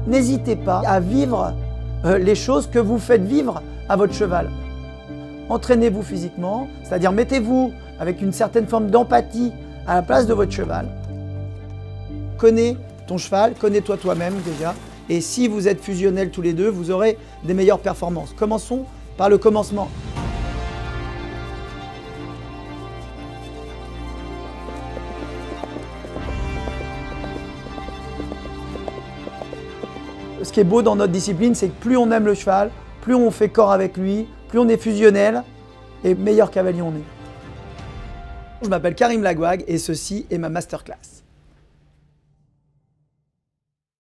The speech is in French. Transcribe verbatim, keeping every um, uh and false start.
N'hésitez pas à vivre euh, les choses que vous faites vivre à votre cheval. Entraînez-vous physiquement, c'est-à-dire mettez-vous avec une certaine forme d'empathie à la place de votre cheval. Connais ton cheval, connais-toi toi-même déjà. Et si vous êtes fusionnels tous les deux, vous aurez des meilleures performances. Commençons par le commencement. Ce qui est beau dans notre discipline, c'est que plus on aime le cheval, plus on fait corps avec lui, plus on est fusionnel et meilleur cavalier on est. Je m'appelle Karim Lagouag et ceci est ma masterclass.